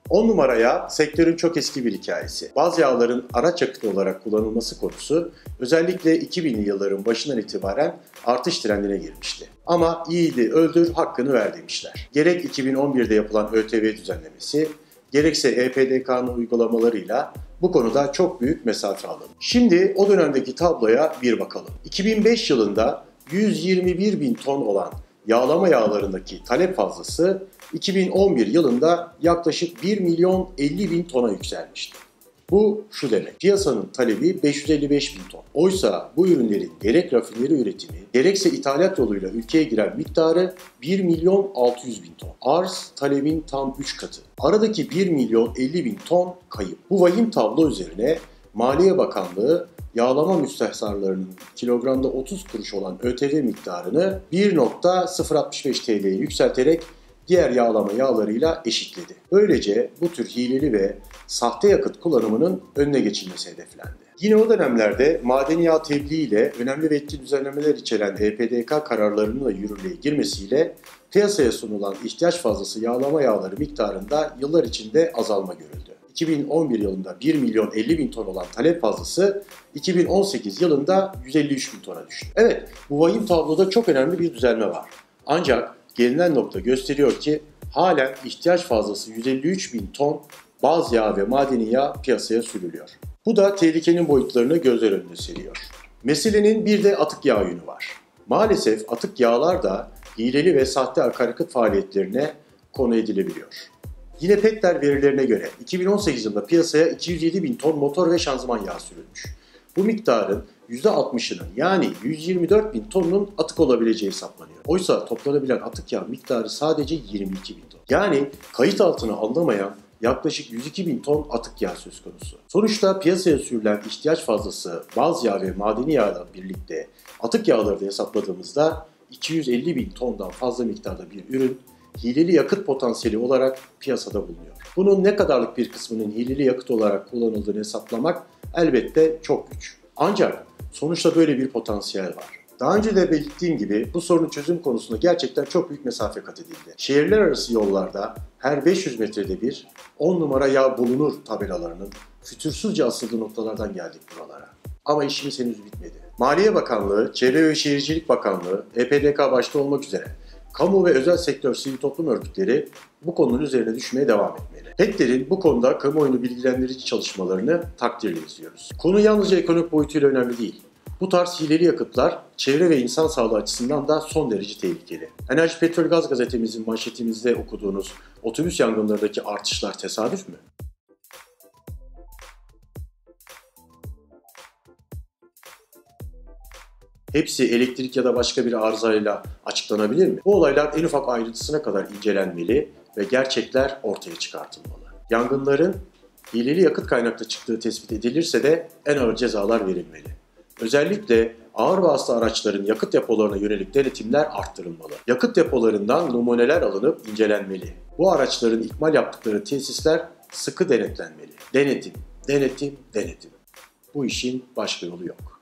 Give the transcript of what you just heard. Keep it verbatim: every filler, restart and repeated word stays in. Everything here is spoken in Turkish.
on numaraya sektörün çok eski bir hikayesi. Baz yağların araç yakıtı olarak kullanılması konusu özellikle iki binli yılların başından itibaren artış trendine girmişti. Ama iyiydi öldür hakkını ver demişler. Gerek iki bin on birde yapılan ÖTV düzenlemesi, gerekse E P D K'nın uygulamalarıyla bu konuda çok büyük mesafe alındı. Şimdi o dönemdeki tabloya bir bakalım. iki bin beş yılında yüz yirmi bir bin ton olan yağlama yağlarındaki talep fazlası iki bin on bir yılında yaklaşık bir milyon elli bin tona yükselmişti. Bu şu demek, piyasanın talebi beş yüz elli beş bin ton. Oysa bu ürünlerin gerek rafineri üretimi, gerekse ithalat yoluyla ülkeye giren miktarı bir milyon altı yüz bin ton. Arz talebin tam üç katı. Aradaki bir milyon elli bin ton kayıp. Bu vahim tablo üzerine Maliye Bakanlığı yağlama müstehsallarının kilogramda otuz kuruş olan ÖTV miktarını bir virgül sıfır altmış beş T L'ye yükselterek diğer yağlama yağlarıyla eşitledi. Böylece bu tür hileli ve sahte yakıt kullanımının önüne geçilmesi hedeflendi. Yine o dönemlerde madeni yağ tebliğ ile önemli ve etkili düzenlemeler içeren E P D K kararlarının da yürürlüğe girmesiyle piyasaya sunulan ihtiyaç fazlası yağlama yağları miktarında yıllar içinde azalma görüldü. iki bin on bir yılında bir milyon elli bin ton olan talep fazlası iki bin on sekiz yılında yüz elli üç bin tona düştü. Evet, bu vahim tabloda çok önemli bir düzelme var. Ancak gelinen nokta gösteriyor ki halen ihtiyaç fazlası yüz elli üç bin ton baz yağ ve madeni yağ piyasaya sürülüyor. Bu da tehlikenin boyutlarını gözler önüne seriyor. Meselenin bir de atık yağ yönü var. Maalesef atık yağlar da hileli ve sahte akaryakıt faaliyetlerine konu edilebiliyor. Yine Petler verilerine göre iki bin on sekiz yılında piyasaya iki yüz yedi bin ton motor ve şanzıman yağı sürülmüş. Bu miktarın yüzde altmışının yani yüz yirmi dört bin tonunun atık olabileceği hesaplanıyor. Oysa toplanabilen atık yağ miktarı sadece yirmi iki bin ton. Yani kayıt altına alınamayan yaklaşık yüz iki bin ton atık yağ söz konusu. Sonuçta piyasaya sürülen ihtiyaç fazlası baz yağ ve madeni yağla birlikte atık yağları da hesapladığımızda iki yüz elli bin tondan fazla miktarda bir ürün hileli yakıt potansiyeli olarak piyasada bulunuyor. Bunun ne kadarlık bir kısmının hileli yakıt olarak kullanıldığını hesaplamak elbette çok güç. Ancak sonuçta böyle bir potansiyel var. Daha önce de belirttiğim gibi bu sorunun çözüm konusunda gerçekten çok büyük mesafe kat edildi. Şehirler arası yollarda her beş yüz metrede bir on numara yağ bulunur tabelalarının fütursuzca asıldığı noktalardan geldik buralara. Ama işimiz henüz bitmedi. Maliye Bakanlığı, Çevre ve Şehircilik Bakanlığı, E P D K başta olmak üzere kamu ve özel sektör sivil toplum örgütleri bu konunun üzerine düşmeye devam etmeli. Petler'in bu konuda kamuoyunu bilgilendirici çalışmalarını takdirle izliyoruz. Konu yalnızca ekonomik boyutuyla önemli değil. Bu tarz hileli yakıtlar çevre ve insan sağlığı açısından da son derece tehlikeli. Enerji Petrol Gaz gazetemizin manşetimizde okuduğunuz otobüs yangınlarındaki artışlar tesadüf mü? Hepsi elektrik ya da başka bir arızayla açıklanabilir mi? Bu olaylar en ufak ayrıntısına kadar incelenmeli ve gerçekler ortaya çıkartılmalı. Yangınların hileli yakıt kaynaklı çıktığı tespit edilirse de en ağır cezalar verilmeli. Özellikle ağır vasıta araçların yakıt depolarına yönelik denetimler arttırılmalı. Yakıt depolarından numuneler alınıp incelenmeli. Bu araçların ikmal yaptıkları tesisler sıkı denetlenmeli. Denetim, denetim, denetim. Bu işin başka yolu yok.